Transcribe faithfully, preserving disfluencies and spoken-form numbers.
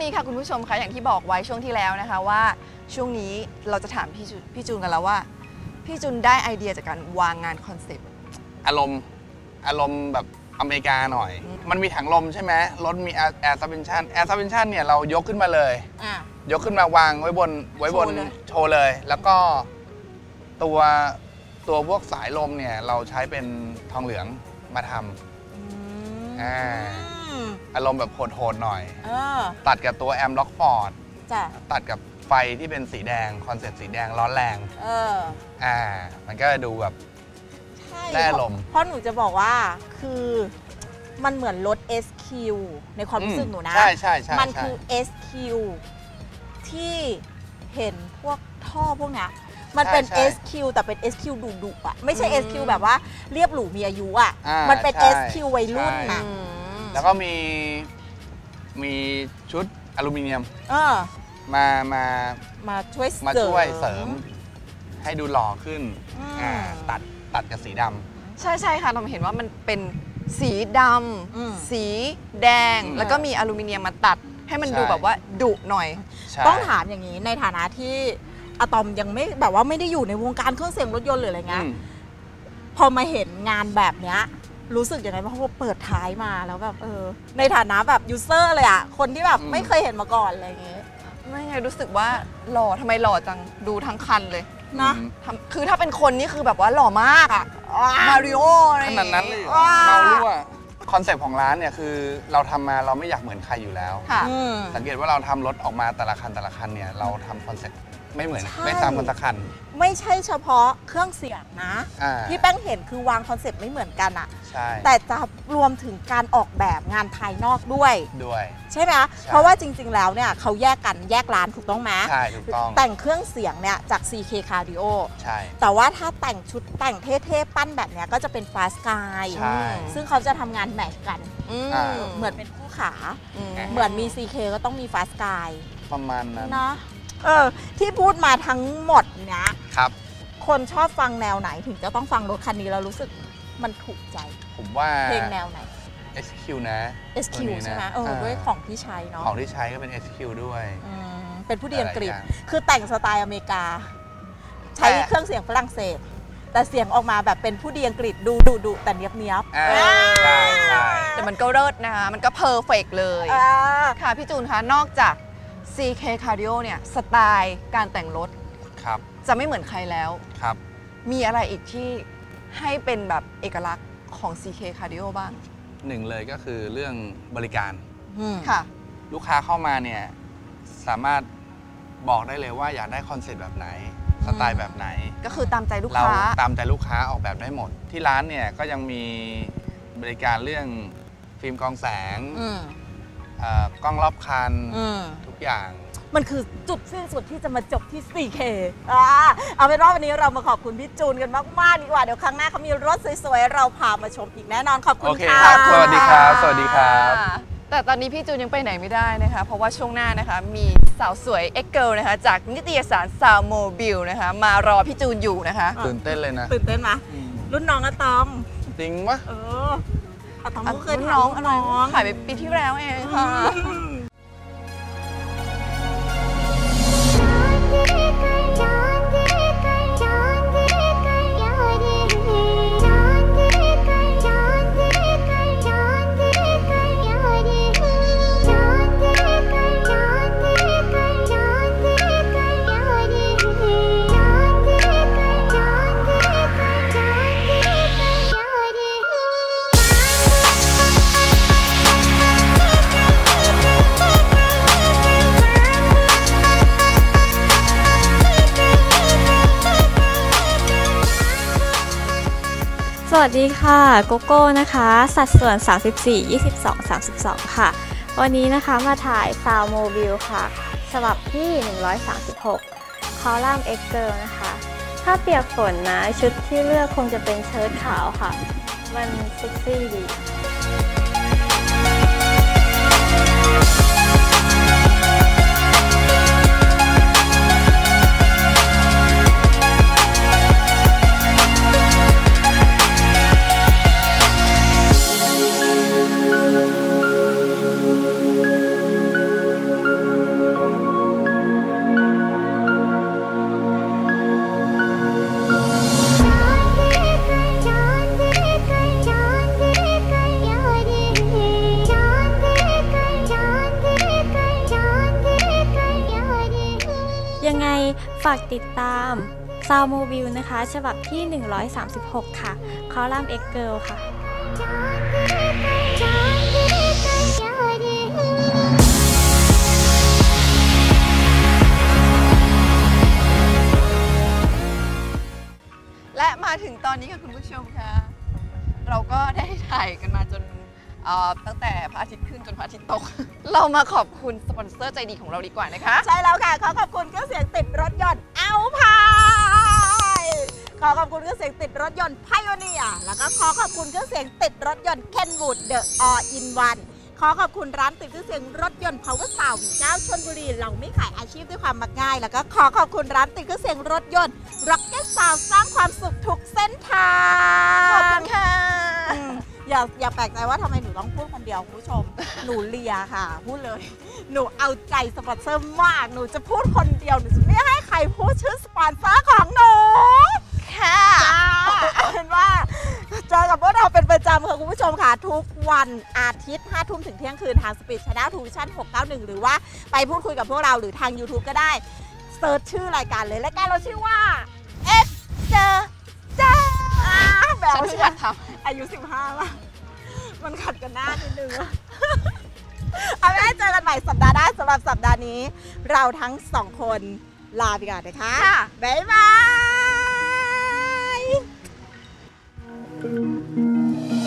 นี้ค่ะคุณผู้ชมคะอย่างที่บอกไว้ช่วงที่แล้วนะคะว่าช่วงนี้เราจะถามพี่พี่จูนกันแล้วว่าพี่จูนได้ไอเดียจากการวางงานคอนเซปต์อารมณ์อารมณ์แบบอเมริกาหน่อยมันมีถังลมใช่ไหมรถมีแอร์ซัสเพนชั่นแอร์ซัสเพนชั่นเนี่ยเรายกขึ้นมาเลยยกขึ้นมาวางไว้บนไว้บนโชว์เลยแล้วก็ตัวตัวพวกสายลมเนี่ยเราใช้เป็นทองเหลืองมาทำอ่าอารมณ์แบบโหดๆหน่อยตัดกับตัวแอมล็อกฟอร์ดตัดกับไฟที่เป็นสีแดงคอนเซ็ปต์สีแดงร้อนแรงเอออ่ามันก็ดูแบบได้อารมณ์เพราะหนูจะบอกว่าคือมันเหมือนรถ เอส คิว ในความรู้สึกหนูนะใช่ใช่ใช่มันคือ เอส คิว ที่เห็นพวกท่อพวกนี้มันเป็น เอส คิว แต่เป็น เอส คิว ดุดุอ่ะไม่ใช่ เอส คิว แบบว่าเรียบหรูมีอายุอ่ะมันเป็น เอส คิว วัยรุ่นอ่ะแล้วก็มีมีชุดอลูมิเนียมมามามาช่วยมาช่วยเสริมให้ดูหล่อขึ้นตัดตัดกับสีดำใช่ใช่ค่ะเราเห็นว่ามันเป็นสีดำสีแดงแล้วก็มีอลูมิเนียมมาตัดให้มันดูแบบว่าดุหน่อยต้องถามอย่างนี้ในฐานะที่อะตอมยังไม่แบบว่าไม่ได้อยู่ในวงการเครื่องเสียงรถยนต์หรืออะไรเงี้ยพอมาเห็นงานแบบเนี้ยรู้สึกยังไงเพราะว่าเปิดท้ายมาแล้วแบบเออในฐานะแบบยูเซอร์เลยอะคนที่แบบไม่เคยเห็นมาก่อนอะไรเงี้ยไม่ไงรู้สึกว่าหล่อทำไมหล่อจังดูทั้งคันเลยนะคือถ้าเป็นคนนี่คือแบบว่าหล่อมากอะมาริโออะไรขนาดนั้นเลยเมารั่วคอนเซ็ปต์ของร้านเนี่ยคือเราทำมาเราไม่อยากเหมือนใครอยู่แล้วสังเกตว่าเราทำรถออกมาแต่ละคันแต่ละคันเนี่ยเราทำคอนเซ็ปต์ไม่เหมือนไม่ตามกันสักคันไม่ใช่เฉพาะเครื่องเสียงนะที่แป้งเห็นคือวางคอนเซ็ปต์ไม่เหมือนกันอะแต่จะรวมถึงการออกแบบงานภายนอกด้วยด้วยใช่ไหมเพราะว่าจริงๆแล้วเนี่ยเขาแยกกันแยกร้านถูกต้องไหมใช่ถูกต้องแต่งเครื่องเสียงเนี่ยจาก ซี เค Cardio ใช่แต่ว่าถ้าแต่งชุดแต่งเท่ๆปั้นแบบเนี้ยก็จะเป็น Fast Sky ซึ่งเขาจะทำงานแมทกันเหมือนเป็นคู่ขาเหมือนมี ซี เค ก็ต้องมี Fast Sky ประมาณนั้นเนาะเออที่พูดมาทั้งหมดเนี้ยครับคนชอบฟังแนวไหนถึงจะต้องฟังรถคันนี้แล้วรู้สึกมันถูกใจผมว่าเพลงแนวไหนเอส คิว นะเอส คิว ใช่ไหมเออด้วยของที่ใช้เนาะของที่ใช้ก็เป็น เอส คิว ด้วยเป็นผู้ดีอังกฤษคือแต่งสไตล์อเมริกาใช้เครื่องเสียงฝรั่งเศสแต่เสียงออกมาแบบเป็นผู้ดีอังกฤษดูดุดุแต่เนียบเนียบใช่ใช่แต่มันก็เลิศนะคะมันก็เพอร์เฟกต์เลยค่ะพี่จูนคะนอกจาก ซี เค Cardio เนี่ยสไตล์การแต่งรถครับจะไม่เหมือนใครแล้วครับมีอะไรอีกที่ให้เป็นแบบเอกลักษณ์ของ ซี เค Cardio บ้างหนึ่งเลยก็คือเรื่องบริการค่ะลูกค้าเข้ามาเนี่ยสามารถบอกได้เลยว่าอยากได้คอนเซ็ปต์แบบไหนสไตล์แบบไหนก็คือตามใจลูกค้าเราตามใจลูกค้าออกแบบได้หมดที่ร้านเนี่ยก็ยังมีบริการเรื่องฟิล์มกรองแสงกล้องรอบคันทุกอย่างมันคือจุดสิ้นสุดที่จะมาจบที่ ซี เค อ่าเอาเป็นว่าวันนี้เรามาขอบคุณพี่จูนกันมากๆดีกว่าเดี๋ยวครั้งหน้าเขามีรถสวยๆเราพามาชมอีกแน่นอนขอบคุณค่ะสวัสดีครับสวัสดีครับแต่ตอนนี้พี่จูนยังไปไหนไม่ได้นะคะเพราะว่าช่วงหน้านะคะมีสาวสวยเอ็กเกิลนะคะจากนิตยสารซาวโมบิลนะคะมารอพี่จูนอยู่นะคะตื่นเต้นเลยนะตื่นเต้นไหมรุ่นน้องอะตอมจริงวะเอออะตอมเคยน้องน้องขายไปปีที่แล้วเองค่ะสวัสดีค่ะโกโก้นะคะสัดส่วนสามสิบสี่ ยี่สิบสอง สามสิบสองค่ะวันนี้นะคะมาถ่ายซาวโมบิลค่ะฉบับที่หนึ่งร้อยสามสิบหกคอลัมน์ X Girl นะคะถ้าเปียกฝนนะชุดที่เลือกคงจะเป็นเชิ้ตขาวค่ะมันเซ็กซี่ดีฝากติดตามซาวโมบิลนะคะฉบับที่หนึ่งร้อยสามสิบหกค่ะคอลัมน์ X Girl ค่ะและมาถึงตอนนี้ค่ะคุณผู้ชมคะเราก็ได้ถ่ายกันมาจนตั้งแต่พระอาทิตย์ขึ้นจนพระอาทิตย์ตก เรามาขอบคุณสปอนเซอร์ใจดีของเราดีกว่านะคะใช่แล้วค่ะขอขอบคุณเครื่องเสียงติดรถยนต์เอาพายขอขอบคุณเครื่องเสียงติดรถยนต์ไพโอเนียแล้วก็ขอขอบคุณเครื่องเสียงติดรถยนต์เคนวูดเดอะออินวันขอขอบคุณร้านติดเครื่องเสียงรถยนต์ Power Sound วีเก้าชลบุรีเราไม่ขายอาชีพด้วยความมักง่ายแล้วก็ขอขอบคุณร้านติดเครื่องเสียงรถยนต์ Rocket Sound สร้างความสุขทุกเส้นทางขอบคุณค่ะอย่าอย่าแปลกใจว่าทำไมหนูต้องพูดคนเดียวคุณผู้ชม หนูเลียค่ะพูดเลยหนูเอาใจสปอนเซอร์มากหนูจะพูดคนเดียวหนูจะไม่ให้ใครพูดชื่อสปอนเซอร์ของหนูค่ะเห็นว่าเจอกับพวกเราเป็นประจำค่ะคุณผู้ชมค่ะทุกวันอาทิตย์ห้าทุ่มถึงเที่ยงคืนทางสปีดชาแนลทูวิชั่นหกเก้าหนึ่งหรือว่าไปพูดคุยกับพวกเราหรือทาง YouTube ก็ได้เซิร์ชชื่อรายการเลยรายการเราชื่อว่า X เจอจ้าแบบว่าฉันทำอายุสิบห้าป่ะมันขัดกันหน้านิดนึงเอาไว้เจอกันใหม่สัปดาห์หน้าสำหรับสัปดาห์นี้เราทั้งสองคนลาไปก่อนนะคะบ๊ายบาย